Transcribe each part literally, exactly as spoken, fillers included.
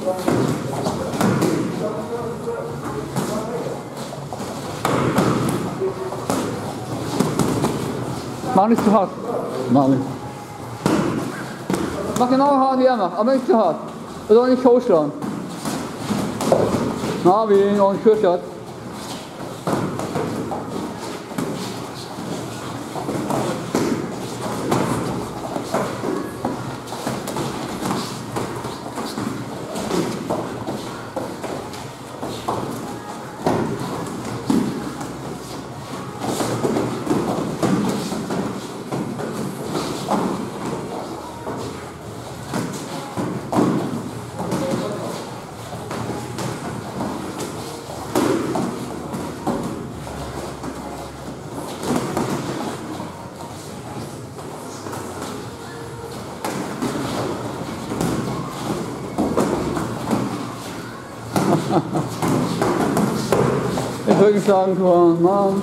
Mach nicht zu hart. Mach nicht. Mach genau hart wie er macht, aber nicht zu hart. Er soll nicht hochschlagen. Marvin, und Kürschert. Ich würde sagen, Tor, Mann.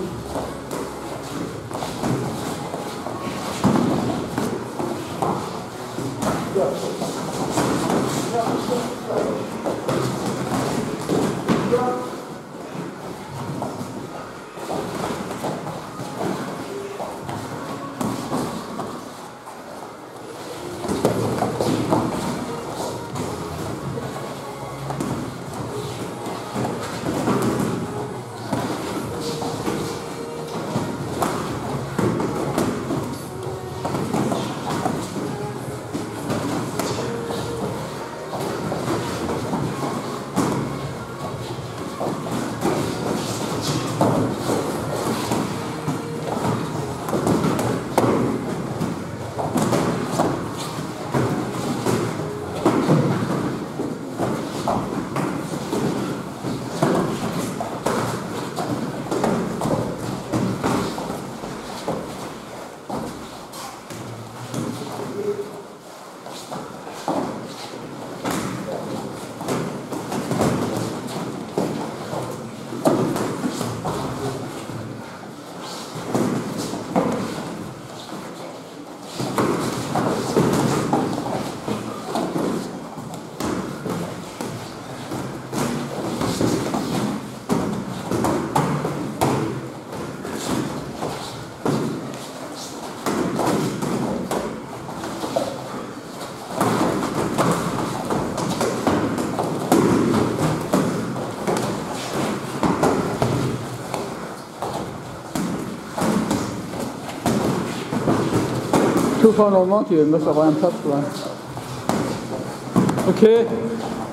Zuschauer und Monty, ihr müsst auf eurem Platz bleiben. Okay.